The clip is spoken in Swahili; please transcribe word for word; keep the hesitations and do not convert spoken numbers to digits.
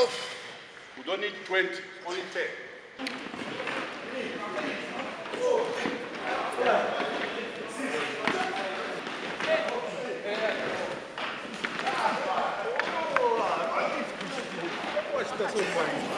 twelve. We don't need twenty, only ten. That's so funny.